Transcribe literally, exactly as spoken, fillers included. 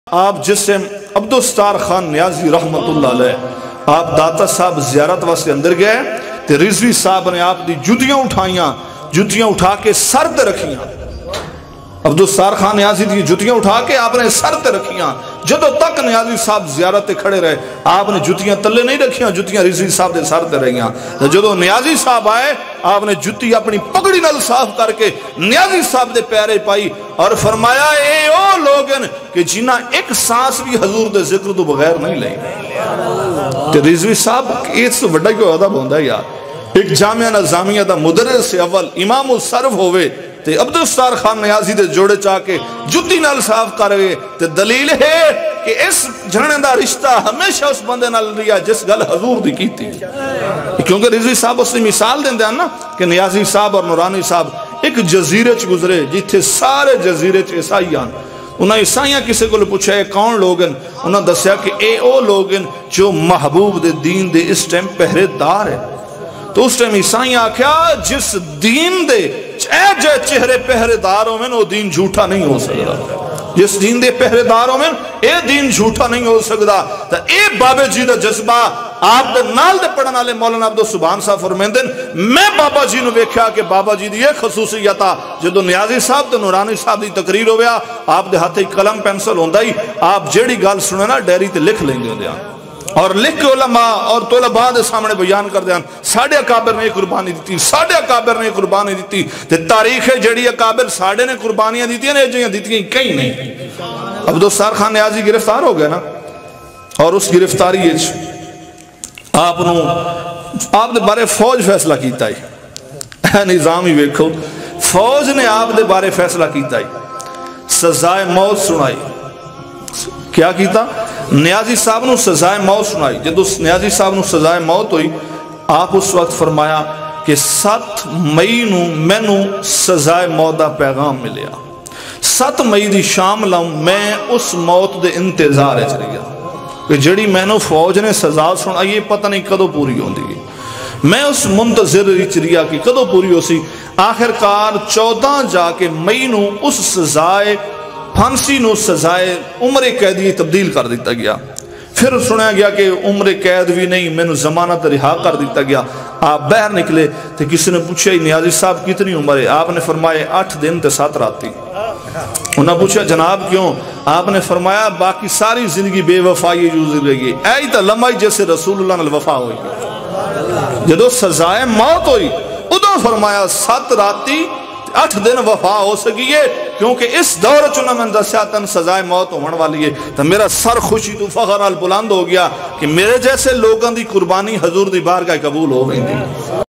آپ جس ٹائم عبدالستار خان نیازی رحمت اللہ علیہ آپ داتا صاحب زیارت واسطے اندر گئے تے رضوی صاحب نے آپ دی جتیاں اٹھائیاں جتیاں اٹھا کے سر تے رکھیاں عبدالستار خان نیازی دی جتیاں اٹھا کے آپ نے سر تے رکھیاں جدو تک نیازی صاحب زیارت تے کھڑے رہے آپ نے جتیاں تلے نہیں رکھیاں جتیاں رضوی صاحب دے سر تے رہیاں جدو نیازی صاحب آئے آپ نے جتی اپنی پگڑی نال صاف کر کے نیازی صاحب دے پیرے پائی اور فرمایا اے او لوگن کہ جنہ ایک سانس بھی حضور دے ذکر تو بغیر نہیں لئی کہ رضوی صاحب اس تو بڑا کیوں عدب ہوندہ ہے یار ایک جامعہ نظامیہ دا مدرس اول امام الصرف ہوئے تے عبدالستار خان نیازی دے جوڑے چاہ کے جتی نال صاف کروے تے دلیل ہے کہ اس جھرنے دا رشتہ ہمیشہ اس بندے نال لیا جس گل حضور دی کی تھی کیونکہ رضوی صاحب اس نے مثال دیں دیں نا کہ نیازی صاحب اور نورانی صاحب ایک جزیرے چ گزرے جتھے سارے جزیرے چ عیسائیاں انہاں عیسائیاں کسے کو پوچھا ہے کون لوگن انہاں دسیا کہ اے او لوگن جو محبوب دے دین دے اس ٹائم پہرے دار ہے تو اس ٹائم عیسائیاں آکھیا جس دین دے اے جے چہرے پہرے داروں میں وہ دین جھوٹا نہیں ہو سکتا جس دین دے پہرے داروں میں اے دین جھوٹا نہیں ہو سکتا تو اے بابے جی دا جذبہ آپ دے نال دے پڑھن والے مولانا عبدال سبحان صاحب فرمیندن میں بابا جی نو ویکھیا کہ بابا جی دی یہ خصوصیت آ جدو نیازی صاحب تے نورانی صاحب دی تقریر ہویا آپ دے ہاتھے قلم پینسل ہوندا ہی آپ جیڑی گل سنے نا ڈیری تے لکھ لیں گے اور لکھ کے علماء اور طلباء دے سامنے بیان کر دیان ساڑھے اکابر نے قربانی دیتی ساڑھے اکابر نے قربانی دیتی تے تاریخ جڑی اکابر ساڑھے نے قربانیاں دیتی ہیں جہاں دیتی ہیں کہیں نہیں عبدالستار خان نیازی گرفتار ہو گیا نا اور اس گرفتاری آپ نو آپ نے بارے فوج فیصلہ کیتا ہے نظام ہی ویکھو فوج نے آپ نے بارے فیصلہ کیتا ہے سزائے موت سنائی کیا کیتا نیازی صاحب نو سزائے موت سنائی جب اس نیازی صاحب نو سزائے موت ہوئی آپ اس وقت فرمایا کہ سات مئی نو میں نو سزائے موت دا پیغام ملیا سات مئی دی شام لوں میں اس موت دے انتظار ہے چلی گیا کہ جڑی میں نو فوج نے سزا سنا یہ پتہ نہیں کدو پوری ہوں دی میں اس منتظر رچریا کی کدو پوری ہو سی آخر کار چودہ جا کے مئی نو اس سزائے پھانسی نو سزائے عمر قیدی تبدیل کر دیتا گیا پھر سنیا گیا کہ عمر قید بھی نہیں میں نو ضمانت رہا کر دیتا گیا آپ باہر نکلے تو کسی نے پوچھا نیازی صاحب کتنی عمر ہے آپ نے فرمایا آٹھ دن تے سات راتی انہوں نے پوچھا جناب کیوں آپ نے فرمایا باقی ساری زندگی بے وفائی گزر گئی ہے ایتا لمحی جیسے رسول اللہ نے وفا ہوئی جدو سزائے موت ہوئی ادھو فرمایا سات راتی اٹھ دن وفا ہو سکی ہے کیونکہ اس دور چنا میں دسیا تن سزائے موت ہونے والی ہے تو میرا سر خوشی تو فخر آل بلند ہو گیا کہ میرے جیسے لوگوں دی قربانی حضور دی بارگاہ قبول ہو گئی تھی